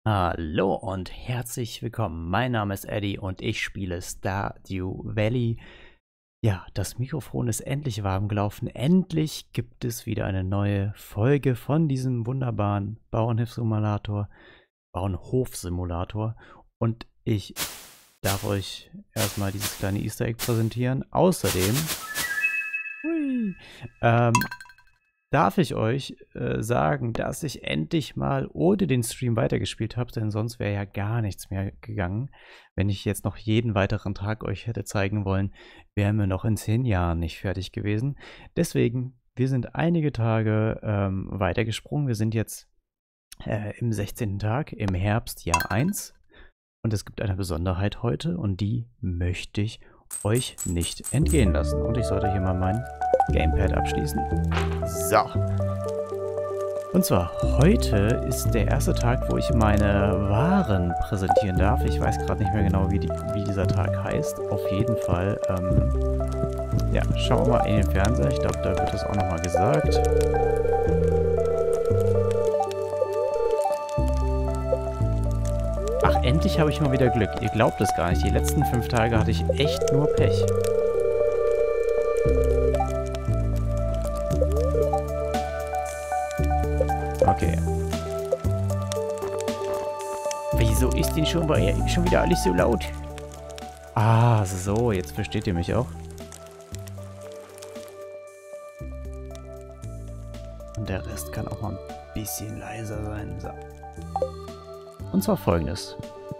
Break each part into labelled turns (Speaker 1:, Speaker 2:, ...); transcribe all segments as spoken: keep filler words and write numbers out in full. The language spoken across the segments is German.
Speaker 1: Hallo und herzlich willkommen. Mein Name ist Eddie und ich spiele Stardew Valley. Ja, das Mikrofon ist endlich warm gelaufen. Endlich gibt es wieder eine neue Folge von diesem wunderbaren Bauernhofsimulator, Bauernhofsimulator. Und ich darf euch erstmal dieses kleine Easter Egg präsentieren. Außerdem hui, ähm, darf ich euch äh, sagen, dass ich endlich mal ohne den Stream weitergespielt habe, denn sonst wäre ja gar nichts mehr gegangen. Wenn ich jetzt noch jeden weiteren Tag euch hätte zeigen wollen, wären wir noch in zehn Jahren nicht fertig gewesen. Deswegen, wir sind einige Tage ähm, weitergesprungen. Wir sind jetzt äh, im sechzehnten Tag, im Herbst, Jahr eins. Und es gibt eine Besonderheit heute und die möchte ich euch nicht entgehen lassen. Und ich sollte hier mal mein Gamepad abschließen. So. Und zwar, heute ist der erste Tag, wo ich meine Waren präsentieren darf. Ich weiß gerade nicht mehr genau, wie, die, wie dieser Tag heißt. Auf jeden Fall, ähm, ja, schauen wir mal in den Fernseher. Ich glaube, da wird das auch nochmal gesagt. Ach, endlich habe ich mal wieder Glück. Ihr glaubt es gar nicht. Die letzten fünf Tage hatte ich echt nur Pech. Okay. Wieso ist denn schon, bei, schon wieder alles so laut? Ah, so, jetzt versteht ihr mich auch. Und der Rest kann auch mal ein bisschen leiser sein. So. Und zwar folgendes.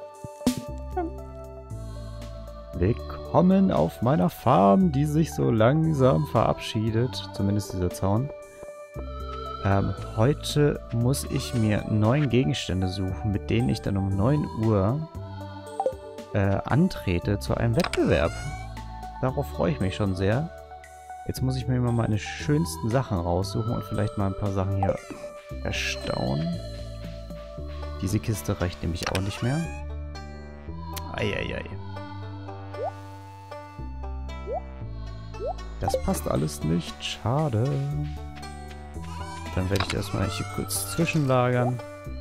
Speaker 1: Willkommen auf meiner Farm, die sich so langsam verabschiedet. Zumindest dieser Zaun. Ähm, heute muss ich mir neun Gegenstände suchen, mit denen ich dann um neun Uhr äh, antrete zu einem Wettbewerb. Darauf freue ich mich schon sehr. Jetzt muss ich mir mal meine schönsten Sachen raussuchen und vielleicht mal ein paar Sachen hier erstaunen. Diese Kiste reicht nämlich auch nicht mehr. Eieiei. Das passt alles nicht. Schade. Dann werde ich erstmal hier kurz zwischenlagern.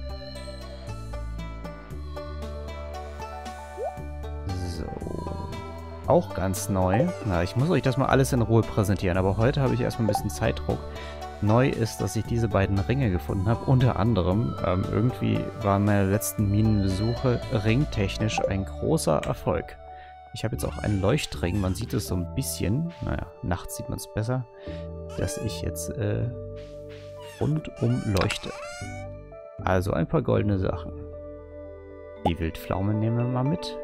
Speaker 1: So. Auch ganz neu. Na, ich muss euch das mal alles in Ruhe präsentieren, aber heute habe ich erstmal ein bisschen Zeitdruck. Neu ist, dass ich diese beiden Ringe gefunden habe. Unter anderem, ähm, irgendwie waren meine letzten Minenbesuche ringtechnisch ein großer Erfolg. Ich habe jetzt auch einen Leuchtring. Man sieht es so ein bisschen. Naja, nachts sieht man es besser. Dass ich jetzt äh, rundum leuchte. Also ein paar goldene Sachen. Die Wildpflaumen nehmen wir mal mit.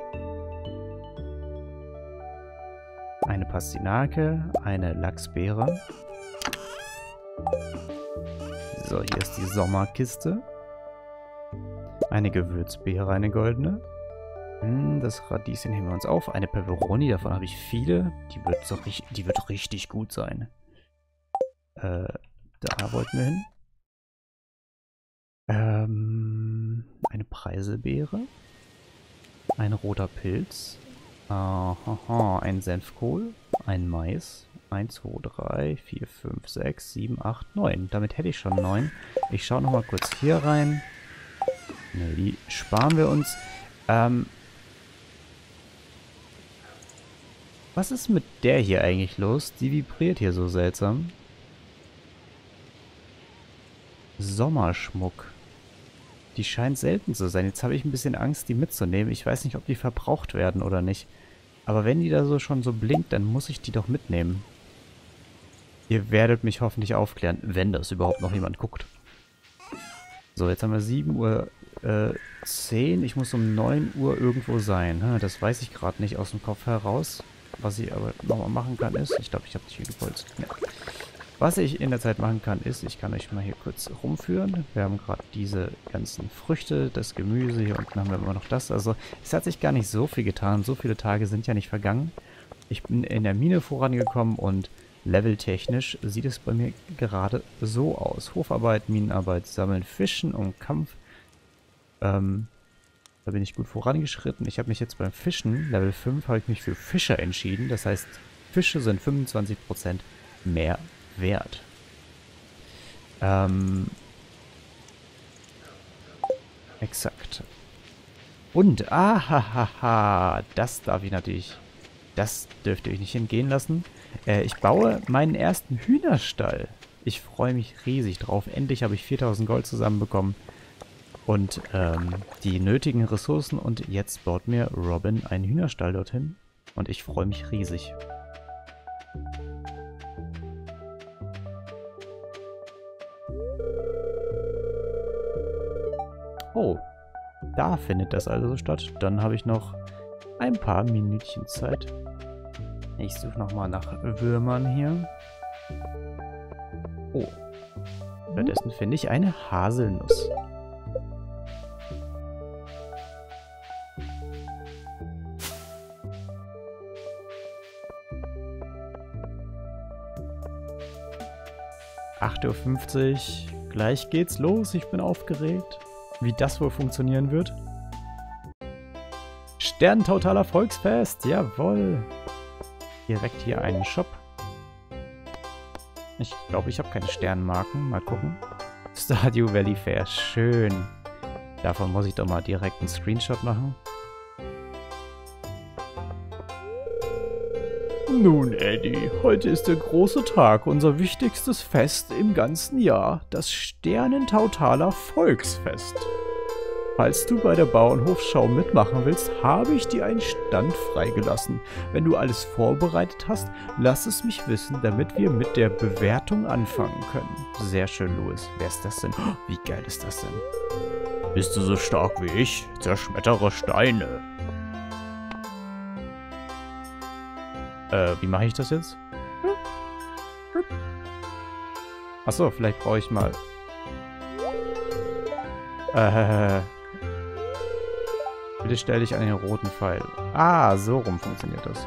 Speaker 1: Eine Pastinake, eine Lachsbeere. So, hier ist die Sommerkiste. Eine Gewürzbeere, eine goldene. Hm, das Radieschen heben wir uns auf. Eine Peperoni, davon habe ich viele. Die wird, so, die wird richtig gut sein. Äh, da wollten wir hin. Ähm, eine Preiselbeere. Ein roter Pilz. Aha, ein Senfkohl. Ein Mais. eins, zwei, drei, vier, fünf, sechs, sieben, acht, neun. Damit hätte ich schon neun. Ich schaue nochmal kurz hier rein. Ne, die sparen wir uns. Ähm, was ist mit der hier eigentlich los? Die vibriert hier so seltsam. Sommerschmuck. Die scheint selten zu sein. Jetzt habe ich ein bisschen Angst, die mitzunehmen. Ich weiß nicht, ob die verbraucht werden oder nicht. Aber wenn die da so schon so blinkt, dann muss ich die doch mitnehmen. Ihr werdet mich hoffentlich aufklären, wenn das überhaupt noch jemand guckt. So, jetzt haben wir sieben Uhr zehn. Ich muss um neun Uhr irgendwo sein. Das weiß ich gerade nicht aus dem Kopf heraus. Was ich aber nochmal machen kann ist... Ich glaube, ich habe nicht hier gepolzt. Ja. Was ich in der Zeit machen kann, ist, ich kann euch mal hier kurz rumführen. Wir haben gerade diese ganzen Früchte, das Gemüse. Hier unten haben wir immer noch das. Also, es hat sich gar nicht so viel getan. So viele Tage sind ja nicht vergangen. Ich bin in der Mine vorangekommen und leveltechnisch sieht es bei mir gerade so aus. Hofarbeit, Minenarbeit, Sammeln, Fischen und Kampf. Ähm, da bin ich gut vorangeschritten. Ich habe mich jetzt beim Fischen, Level fünf, habe ich mich für Fischer entschieden. Das heißt, Fische sind fünfundzwanzig Prozent mehr wert. Ähm, Exakt. Und, ahahaha, das darf ich natürlich, das dürft ihr euch nicht entgehen lassen. Äh, ich baue meinen ersten Hühnerstall. Ich freue mich riesig drauf. Endlich habe ich viertausend Gold zusammenbekommen. Und ähm, die nötigen Ressourcen. Und jetzt baut mir Robin einen Hühnerstall dorthin. Und ich freue mich riesig. Oh, da findet das also statt. Dann habe ich noch ein paar Minütchen Zeit. Ich suche nochmal nach Würmern hier. Oh. Stattdessen finde ich eine Haselnuss. acht Uhr fünfzig. Gleich geht's los. Ich bin aufgeregt. Wie das wohl funktionieren wird. Sternentautaler Volksfest. Jawohl. Direkt hier einen Shop. Ich glaube, ich habe keine Sternmarken. Mal gucken. Stardew Valley Fair. Schön. Davon muss ich doch mal direkt einen Screenshot machen. Nun, Eddie, heute ist der große Tag, unser wichtigstes Fest im ganzen Jahr, das Sternentautaler Volksfest. Falls du bei der Bauernhofschau mitmachen willst, habe ich dir einen Stand freigelassen. Wenn du alles vorbereitet hast, lass es mich wissen, damit wir mit der Bewertung anfangen können. Sehr schön, Louis. Wer ist das denn? Wie geil ist das denn? Bist du so stark wie ich? Zerschmettere Steine. Äh, wie mache ich das jetzt? Achso, vielleicht brauche ich mal... Äh... Bitte stell dich an den roten Pfeil. Ah, so rum funktioniert das.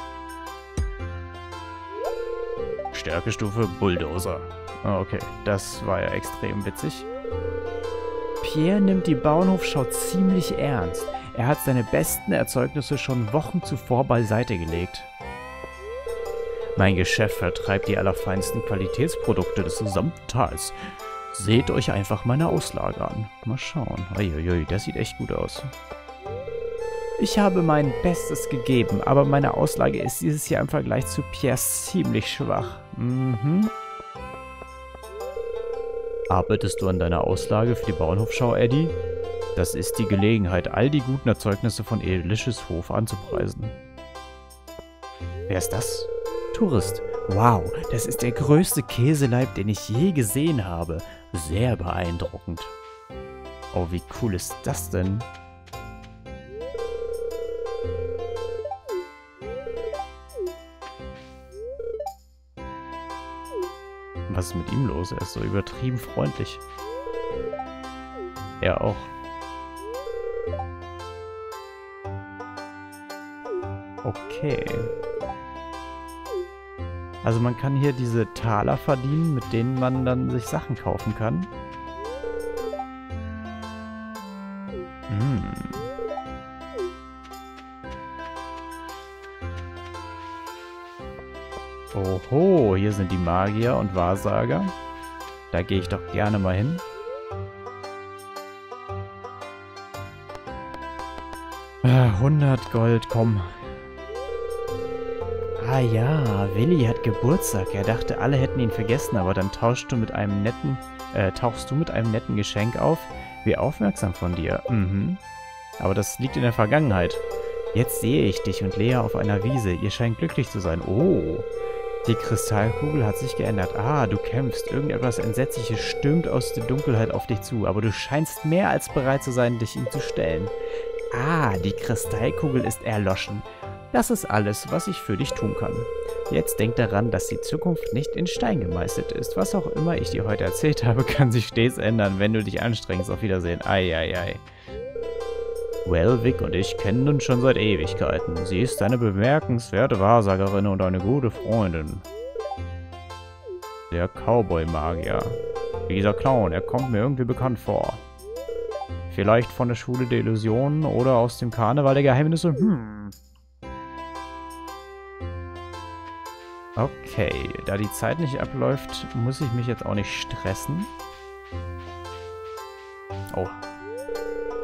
Speaker 1: Stärkestufe Bulldozer. Okay, das war ja extrem witzig. Pierre nimmt die Bauernhofschau ziemlich ernst. Er hat seine besten Erzeugnisse schon Wochen zuvor beiseite gelegt. Mein Geschäft vertreibt die allerfeinsten Qualitätsprodukte des gesamten Tals. Seht euch einfach meine Auslage an. Mal schauen. Uiuiui, das sieht echt gut aus. Ich habe mein Bestes gegeben, aber meine Auslage ist dieses Jahr im Vergleich zu Pierres ziemlich schwach. Mhm. Arbeitest du an deiner Auslage für die Bauernhofschau, Eddie? Das ist die Gelegenheit, all die guten Erzeugnisse von Delicious Hof anzupreisen. Wer ist das? Tourist. Wow, das ist der größte Käseleib, den ich je gesehen habe. Sehr beeindruckend. Oh, wie cool ist das denn? Was ist mit ihm los? Er ist so übertrieben freundlich. Er auch. Okay. Also man kann hier diese Taler verdienen, mit denen man dann sich Sachen kaufen kann. Hm. Oho, hier sind die Magier und Wahrsager. Da gehe ich doch gerne mal hin. hundert Gold, komm. Ah ja, Willi hat Geburtstag. Er dachte, alle hätten ihn vergessen, aber dann tauschst du mit einem netten, äh, tauchst du mit einem netten Geschenk auf. Wie aufmerksam von dir. Mhm. Aber das liegt in der Vergangenheit. Jetzt sehe ich dich und Lea auf einer Wiese. Ihr scheint glücklich zu sein. Oh. Die Kristallkugel hat sich geändert. Ah, du kämpfst. Irgendetwas Entsetzliches stürmt aus der Dunkelheit auf dich zu. Aber du scheinst mehr als bereit zu sein, dich ihm zu stellen. Ah, die Kristallkugel ist erloschen. Das ist alles, was ich für dich tun kann. Jetzt denk daran, dass die Zukunft nicht in Stein gemeißelt ist. Was auch immer ich dir heute erzählt habe, kann sich stets ändern, wenn du dich anstrengst. Auf Wiedersehen. Ei, ei, ei. Well, Vic und ich kennen uns schon seit Ewigkeiten. Sie ist eine bemerkenswerte Wahrsagerin und eine gute Freundin. Der Cowboy-Magier. Dieser Clown, er kommt mir irgendwie bekannt vor. Vielleicht von der Schule der Illusionen oder aus dem Karneval der Geheimnisse. Hm. Okay, da die Zeit nicht abläuft, muss ich mich jetzt auch nicht stressen. Oh.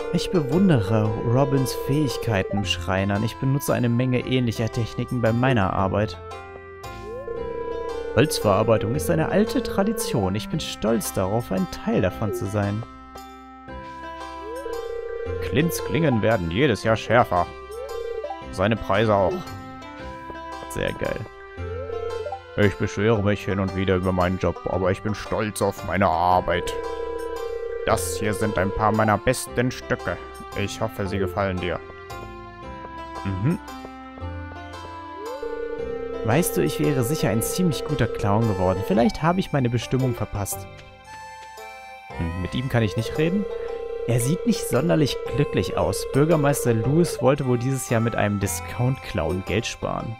Speaker 1: Ich bewundere Robins Fähigkeiten im Schreinern. Ich benutze eine Menge ähnlicher Techniken bei meiner Arbeit. Holzverarbeitung ist eine alte Tradition. Ich bin stolz darauf, ein Teil davon zu sein. Clints Klingen werden jedes Jahr schärfer. Seine Preise auch. Sehr geil. Ich beschwere mich hin und wieder über meinen Job, aber ich bin stolz auf meine Arbeit. Das hier sind ein paar meiner besten Stücke. Ich hoffe, sie gefallen dir. Mhm. Weißt du, ich wäre sicher ein ziemlich guter Clown geworden. Vielleicht habe ich meine Bestimmung verpasst. Hm, mit ihm kann ich nicht reden. Er sieht nicht sonderlich glücklich aus. Bürgermeister Lewis wollte wohl dieses Jahr mit einem Discount-Clown Geld sparen.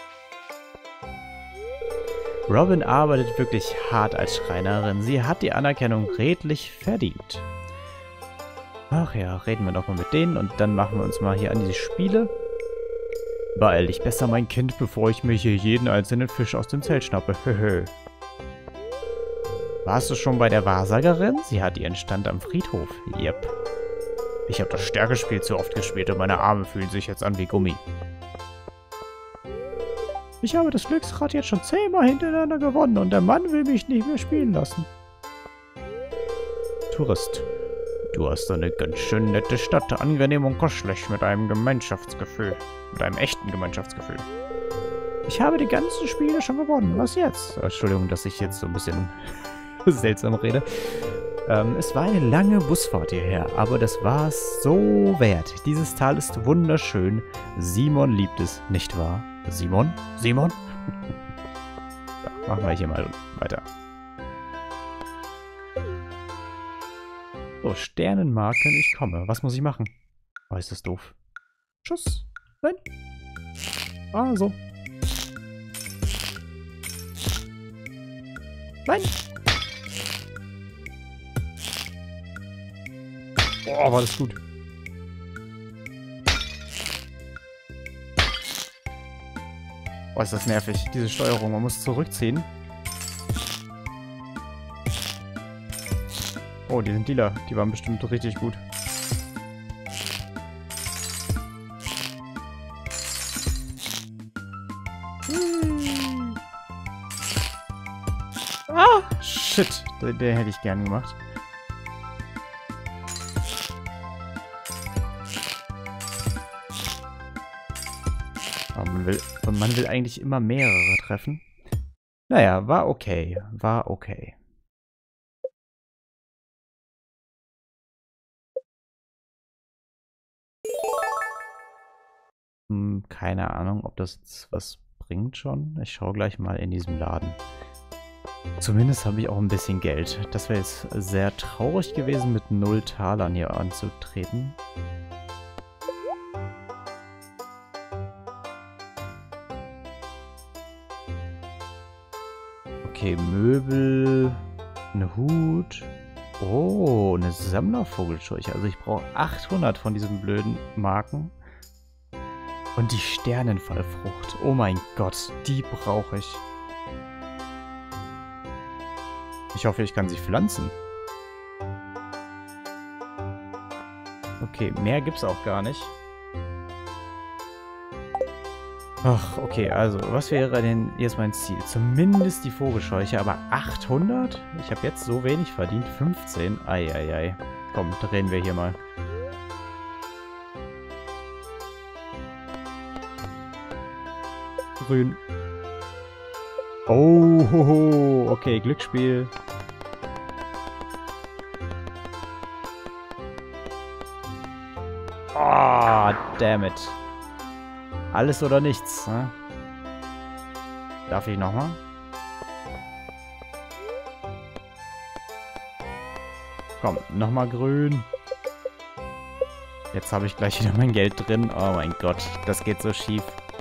Speaker 1: Robin arbeitet wirklich hart als Schreinerin. Sie hat die Anerkennung redlich verdient. Ach ja, reden wir doch mal mit denen und dann machen wir uns mal hier an die Spiele. Beeil dich besser, mein Kind, bevor ich mir hier jeden einzelnen Fisch aus dem Zelt schnappe. Höhö. Warst du schon bei der Wahrsagerin? Sie hat ihren Stand am Friedhof. Yep. Ich habe das Stärkespiel zu oft gespielt und meine Arme fühlen sich jetzt an wie Gummi. Ich habe das Glücksrad jetzt schon zehnmal hintereinander gewonnen und der Mann will mich nicht mehr spielen lassen. Tourist. Du hast eine ganz schön nette Stadt, angenehm und kuschelig, mit einem Gemeinschaftsgefühl. Mit einem echten Gemeinschaftsgefühl. Ich habe die ganzen Spiele schon gewonnen. Was jetzt? Entschuldigung, dass ich jetzt so ein bisschen seltsam rede. Ähm, es war eine lange Busfahrt hierher, aber das war es so wert. Dieses Tal ist wunderschön. Simon liebt es, nicht wahr? Simon? Simon? So, machen wir hier mal weiter. So, Sternenmarken, ich komme. Was muss ich machen? Oh, ist das doof. Schuss. Nein. Ah, so. Nein. Oh, war das gut. Oh, ist das nervig, diese Steuerung. Man muss zurückziehen. Oh, die sind lila. Die waren bestimmt richtig gut. Hm. Ah, shit. Den, den hätte ich gern gemacht. Aber man will, man will eigentlich immer mehrere treffen. Naja, war okay. War okay. Hm, keine Ahnung, ob das jetzt was bringt schon. Ich schaue gleich mal in diesem Laden. Zumindest habe ich auch ein bisschen Geld. Das wäre jetzt sehr traurig gewesen, mit null Talern hier anzutreten. Okay, Möbel, ein Hut. Oh, eine Sammlervogelscheuche. Also ich brauche achthundert von diesen blöden Marken. Und die Sternenfallfrucht. Oh mein Gott, die brauche ich. Ich hoffe, ich kann sie pflanzen. Okay, mehr gibt's auch gar nicht. Ach, okay, also, was wäre denn jetzt mein Ziel? Zumindest die Vogelscheuche, aber achthundert? Ich habe jetzt so wenig verdient. fünfzehn? Eieiei. Komm, drehen wir hier mal. Grün. Oh, hoho. Okay, Glücksspiel. Ah, oh, damn it. Alles oder nichts, ne? Darf ich nochmal? Komm, nochmal grün. Jetzt habe ich gleich wieder mein Geld drin. Oh mein Gott, das geht so schief.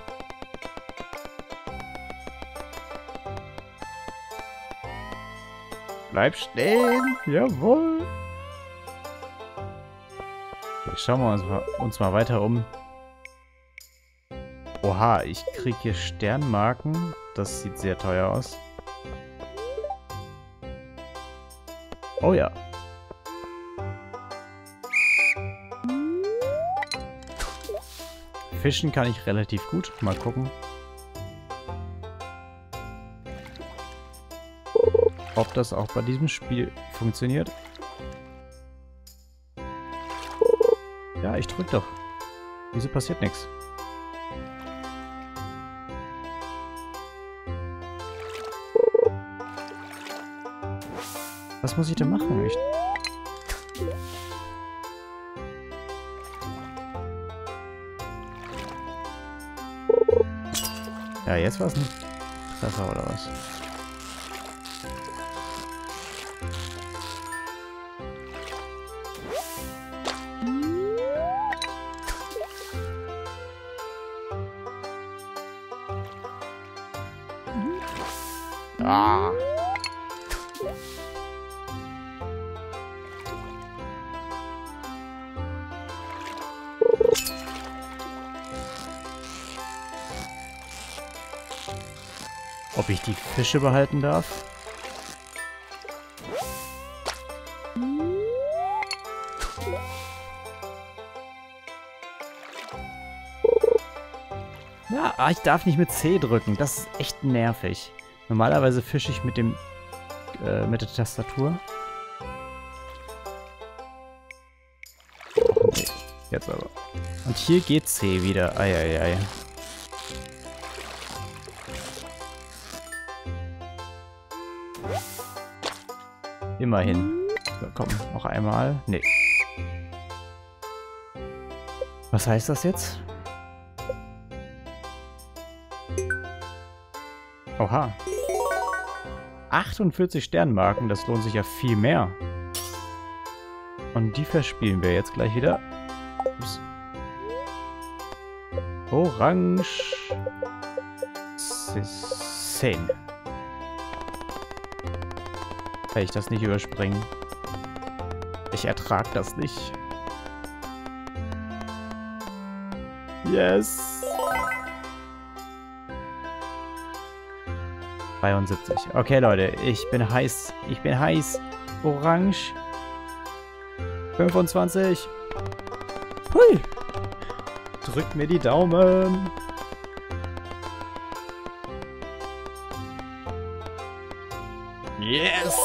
Speaker 1: Bleib stehen. Jawohl. Okay, schauen wir uns mal, uns mal weiter um. Oha, ich kriege hier Sternmarken. Das sieht sehr teuer aus. Oh ja. Fischen kann ich relativ gut. Mal gucken, ob das auch bei diesem Spiel funktioniert. Ja, ich drück doch. Wieso passiert nichts? Was muss ich denn machen? Ich ja, jetzt war es ein Treffer oder was? Ah. Ob ich die Fische behalten darf? Ja, ah, ich darf nicht mit C drücken. Das ist echt nervig. Normalerweise fische ich mit dem äh, mit der Tastatur. Oh, nee. Jetzt aber. Und hier geht C wieder. Eieiei. Immerhin. So, komm, noch einmal. Nee. Was heißt das jetzt? Oha. achtundvierzig Sternmarken, das lohnt sich ja viel mehr. Und die verspielen wir jetzt gleich wieder. Ups. Orange. zehn. Kann ich das nicht überspringen? Ich ertrag das nicht. Yes! zweiundsiebzig. Okay, Leute, ich bin heiß. Ich bin heiß. Orange. fünfundzwanzig. Hui! Drückt mir die Daumen. Yes!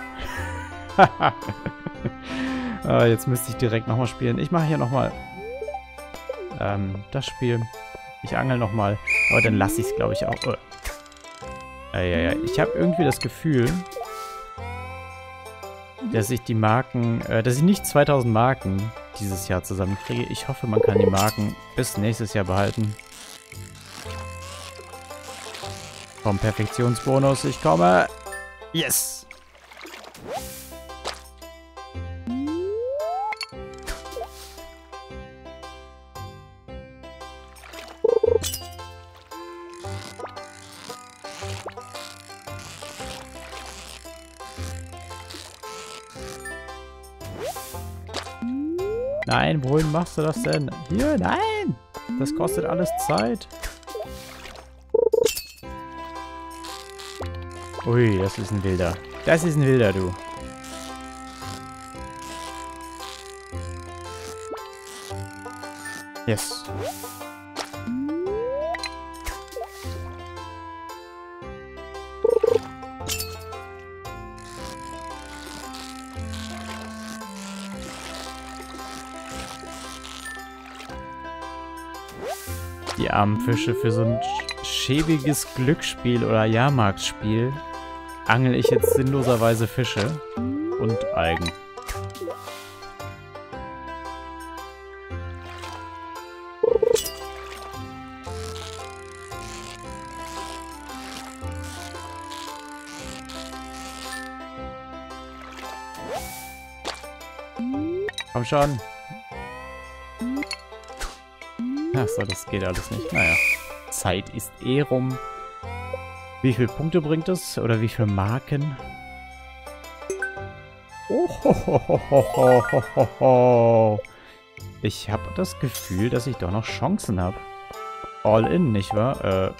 Speaker 1: ah, jetzt müsste ich direkt nochmal spielen. Ich mache hier nochmal ähm, das Spiel. Ich angel nochmal. Aber dann lasse ich es, glaube ich, auch. Oh. Ja, ja, ja. Ich habe irgendwie das Gefühl, dass ich die Marken, äh, dass ich nicht zweitausend Marken dieses Jahr zusammenkriege. Ich hoffe, man kann die Marken bis nächstes Jahr behalten. Vom Perfektionsbonus. Ich komme. Yes! Nein, wohin machst du das denn? Hier, nein! Das kostet alles Zeit. Ui, das ist ein Wilder. Das ist ein Wilder, du. Yes. Die armen Fische für so ein schäbiges Glücksspiel oder Jahrmarktspiel angel ich jetzt sinnloserweise Fische und Algen. Komm schon. Achso, das geht alles nicht. Naja. Zeit ist eh rum. Wie viele Punkte bringt es? Oder wie viele Marken? Oh, ho, ho, ho, ho, ho, ho, ho. Ich habe das Gefühl, dass ich doch noch Chancen habe. All in, nicht wahr? Äh.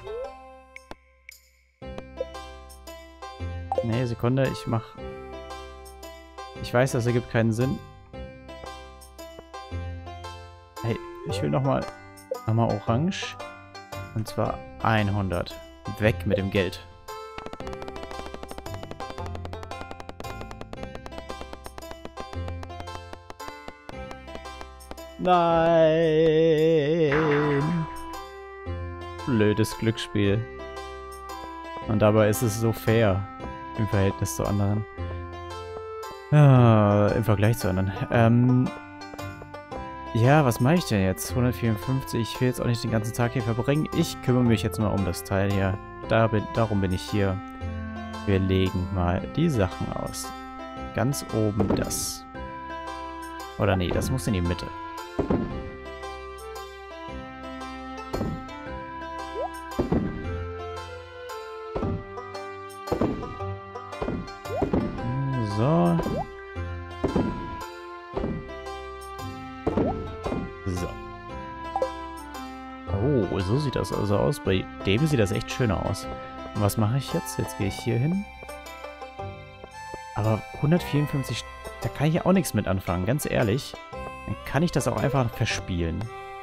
Speaker 1: Nee, Sekunde, ich mach... Ich weiß, das ergibt keinen Sinn. Hey, ich will nochmal... Nochmal orange. Und zwar hundert. Weg mit dem Geld. Nein! Blödes Glücksspiel. Und dabei ist es so fair im Verhältnis zu anderen. Ah, im Vergleich zu anderen. Ähm, ja, was mache ich denn jetzt? hundertvierundfünfzig, ich will jetzt auch nicht den ganzen Tag hier verbringen. Ich kümmere mich jetzt mal um das Teil hier. Da bin, darum bin ich hier. Wir legen mal die Sachen aus. Ganz oben das. Oder nee, das muss in die Mitte. So. So. Oh, so sieht das also aus. Bei dem sieht das echt schöner aus. Und was mache ich jetzt? Jetzt gehe ich hier hin. Aber hundertvierundfünfzig, da kann ich ja auch nichts mit anfangen, ganz ehrlich. Dann kann ich das auch einfach verspielen.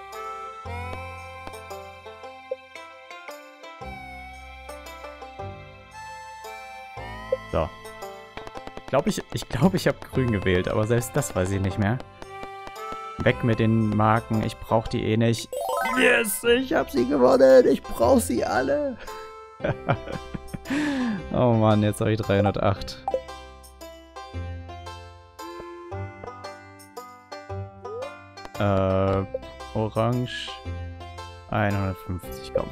Speaker 1: So. Ich glaube, ich, ich, glaub, ich habe grün gewählt, aber selbst das weiß ich nicht mehr. Weg mit den Marken, ich brauche die eh nicht. Yes, ich habe sie gewonnen, ich brauche sie alle. Oh Mann, jetzt habe ich dreihundertacht. Äh, orange. hundertfünfzig, komm.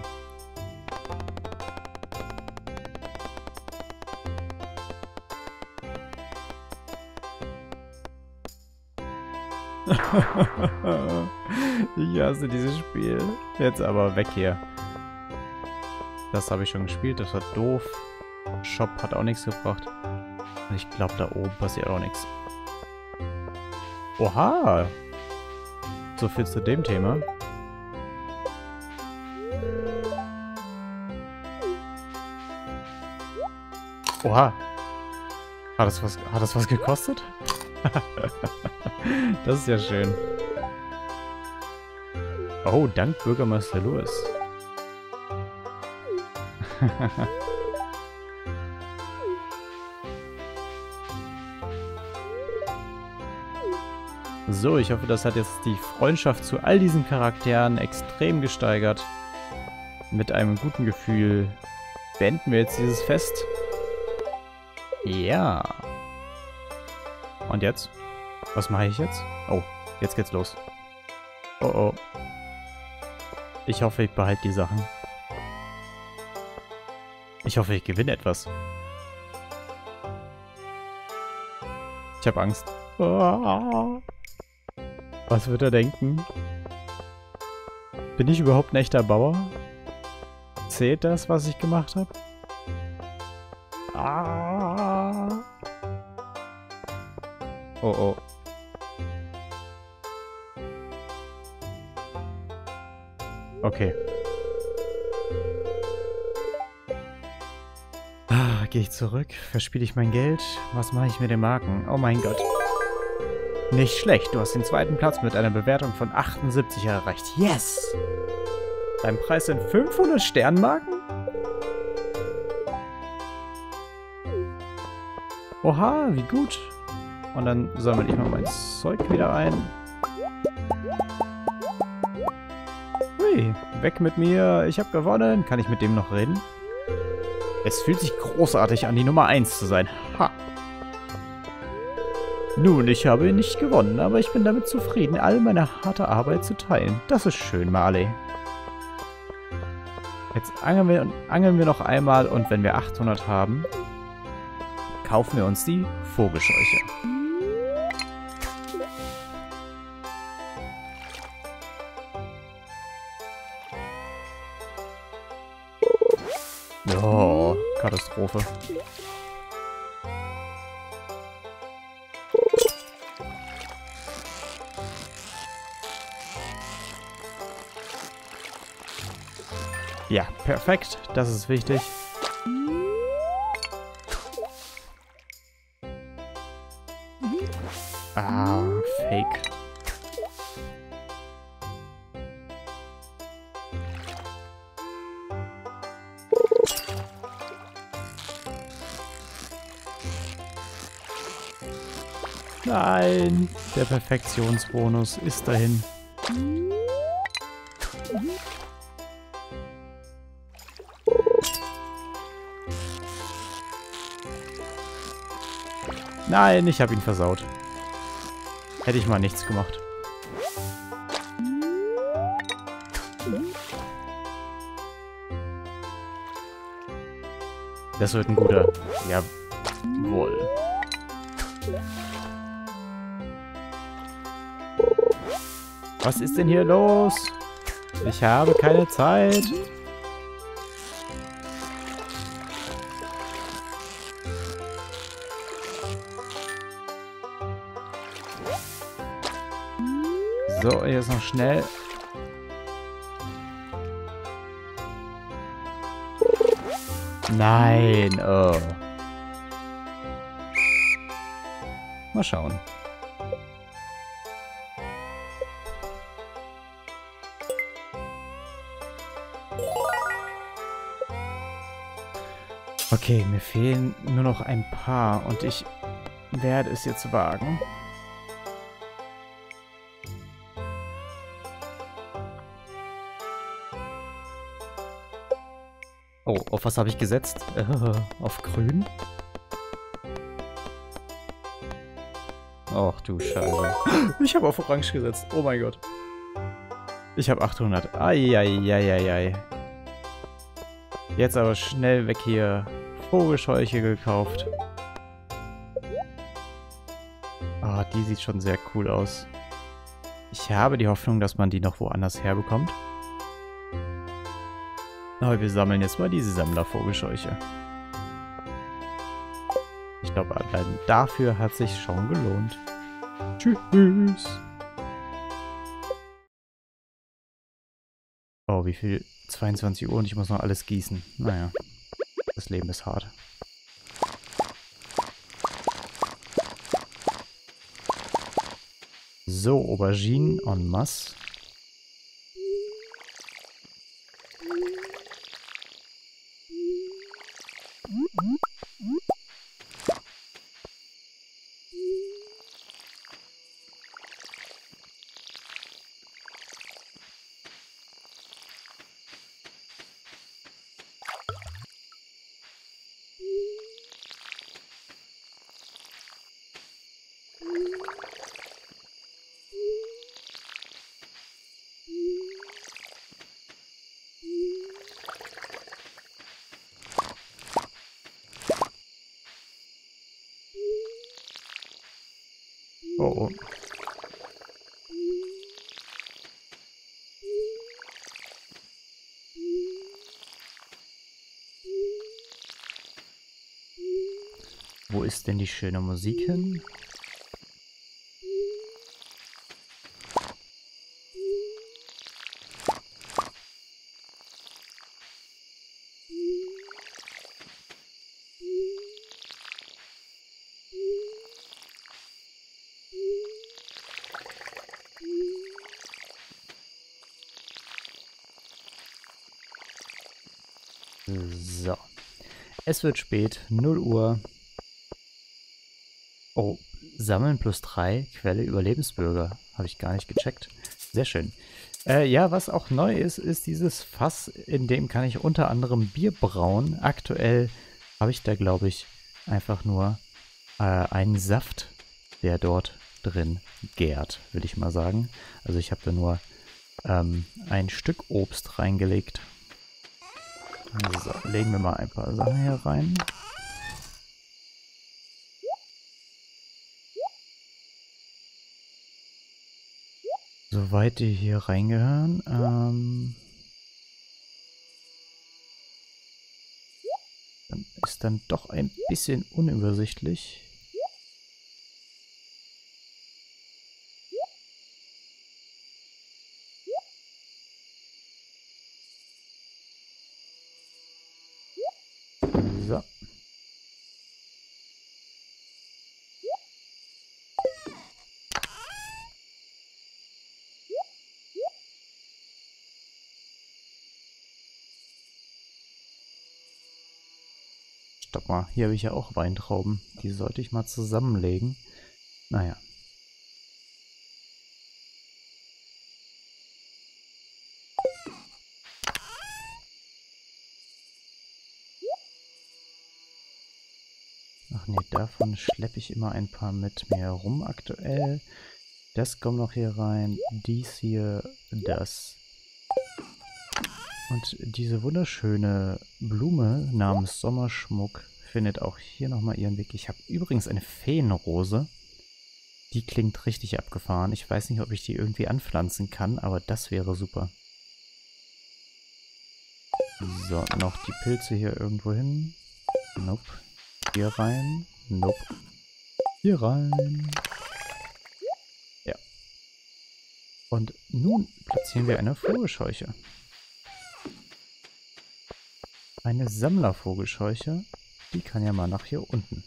Speaker 1: Ich hasse dieses Spiel. Jetzt aber weg hier. Das habe ich schon gespielt, das war doof. Shop hat auch nichts gebracht. Und ich glaube, da oben passiert auch nichts. Oha! So viel zu dem Thema. Oha! Hat das was, hat das was gekostet? Das ist ja schön. Oh, dank Bürgermeister Lewis. So, ich hoffe, das hat jetzt die Freundschaft zu all diesen Charakteren extrem gesteigert. Mit einem guten Gefühl beenden wir jetzt dieses Fest. Ja. Und jetzt? Was mache ich jetzt? Oh, jetzt geht's los. Oh oh. Ich hoffe, ich behalte die Sachen. Ich hoffe, ich gewinne etwas. Ich habe Angst. Oh. Was wird er denken? Bin ich überhaupt ein echter Bauer? Zählt das, was ich gemacht habe? Ah. Oh oh. Okay. Ah, gehe ich zurück? Verspiele ich mein Geld? Was mache ich mit den Marken? Oh mein Gott. Nicht schlecht. Du hast den zweiten Platz mit einer Bewertung von achtundsiebzig erreicht. Yes! Dein Preis sind fünfhundert Sternmarken? Oha, wie gut. Und dann sammle ich mal mein Zeug wieder ein. Hui, weg mit mir. Ich habe gewonnen. Kann ich mit dem noch reden? Es fühlt sich großartig an, die Nummer eins zu sein. Ha! Nun, ich habe nicht gewonnen, aber ich bin damit zufrieden, all meine harte Arbeit zu teilen. Das ist schön, Marley. Jetzt angeln wir, angeln wir noch einmal und wenn wir achthundert haben, kaufen wir uns die Vogelscheuche. Oh, Katastrophe. Ja, perfekt. Das ist wichtig. Ah, Fake. Nein, der Perfektionsbonus ist dahin. Nein, ich habe ihn versaut. Hätte ich mal nichts gemacht. Das wird ein guter. Jawohl. Was ist denn hier los? Ich habe keine Zeit. So, jetzt noch schnell. Nein, oh. Mal schauen. Okay, mir fehlen nur noch ein paar und ich werde es jetzt wagen. Oh, auf was habe ich gesetzt? Äh, auf grün? Ach du Scheiße. Ich habe auf orange gesetzt. Oh mein Gott. Ich habe achthundert. Eieieiei. Jetzt aber schnell weg hier. Vogelscheuche gekauft. Ah, die sieht schon sehr cool aus. Ich habe die Hoffnung, dass man die noch woanders herbekommt. Aber wir sammeln jetzt mal diese Sammlervogelscheuche. Ich glaube, allein dafür hat sich schon gelohnt. Tschüss. Oh, wie viel? zweiundzwanzig Uhr und ich muss noch alles gießen. Naja, das Leben ist hart. So, Auberginen en masse. Oh, oh. Wo ist denn die schöne Musik hin? So. Es wird spät, null Uhr. Oh, Sammeln plus drei, Quelle Überlebensbürger. Habe ich gar nicht gecheckt. Sehr schön. Äh, ja, was auch neu ist, ist dieses Fass, in dem kann ich unter anderem Bier brauen. Aktuell habe ich da, glaube ich, einfach nur äh, einen Saft, der dort drin gärt, würde ich mal sagen. Also ich habe da nur ähm, ein Stück Obst reingelegt. So, legen wir mal ein paar Sachen hier rein. Soweit die hier reingehören. Ähm, dann ist dann doch ein bisschen unübersichtlich. So. Stopp mal, hier habe ich ja auch Weintrauben. Die sollte ich mal zusammenlegen. Naja. Ach nee, davon schleppe ich immer ein paar mit mir rum aktuell. Das kommt noch hier rein. Dies hier, das. Und diese wunderschöne Blume namens Sommerschmuck findet auch hier nochmal ihren Weg. Ich habe übrigens eine Feenrose. Die klingt richtig abgefahren. Ich weiß nicht, ob ich die irgendwie anpflanzen kann, aber das wäre super. So, noch die Pilze hier irgendwo hin. Nope. Hier rein. Nope. Hier rein. Ja. Und nun platzieren wir eine Vogelscheuche. Eine Sammlervogelscheuche. Die kann ja mal nach hier unten.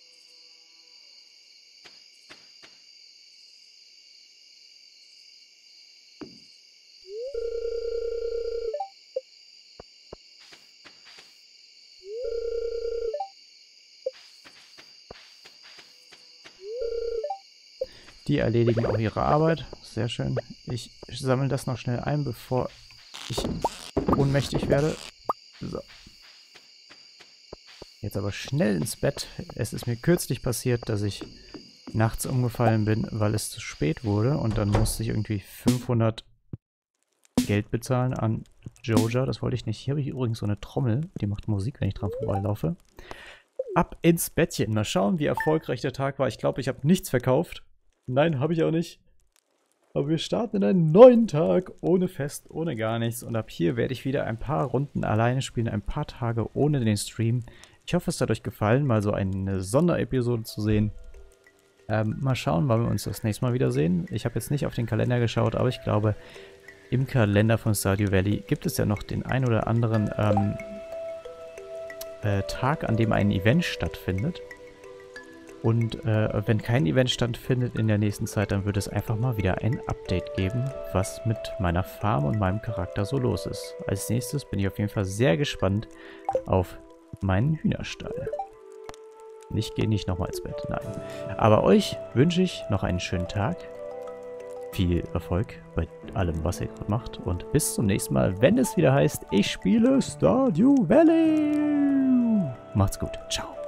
Speaker 1: Die erledigen auch ihre Arbeit. Sehr schön. Ich sammle das noch schnell ein, bevor ich ohnmächtig werde. So. Jetzt aber schnell ins Bett. Es ist mir kürzlich passiert, dass ich nachts umgefallen bin, weil es zu spät wurde. Und dann musste ich irgendwie fünfhundert Geld bezahlen an Joja. Das wollte ich nicht. Hier habe ich übrigens so eine Trommel. Die macht Musik, wenn ich dran vorbeilaufe. Ab ins Bettchen. Mal schauen, wie erfolgreich der Tag war. Ich glaube, ich habe nichts verkauft. Nein, habe ich auch nicht. Aber wir starten in einen neuen Tag, ohne Fest, ohne gar nichts. Und ab hier werde ich wieder ein paar Runden alleine spielen, ein paar Tage ohne den Stream. Ich hoffe, es hat euch gefallen, mal so eine Sonderepisode zu sehen. Ähm, mal schauen, wann wir uns das nächste Mal wiedersehen. Ich habe jetzt nicht auf den Kalender geschaut, aber ich glaube, im Kalender von Stardew Valley gibt es ja noch den ein oder anderen ähm, äh, Tag, an dem ein Event stattfindet. Und äh, wenn kein Event stattfindet in der nächsten Zeit, dann wird es einfach mal wieder ein Update geben, was mit meiner Farm und meinem Charakter so los ist. Als nächstes bin ich auf jeden Fall sehr gespannt auf meinen Hühnerstall. Ich gehe nicht nochmal ins Bett, nein. Aber euch wünsche ich noch einen schönen Tag. Viel Erfolg bei allem, was ihr gerade macht. Und bis zum nächsten Mal, wenn es wieder heißt, ich spiele Stardew Valley. Macht's gut. Ciao.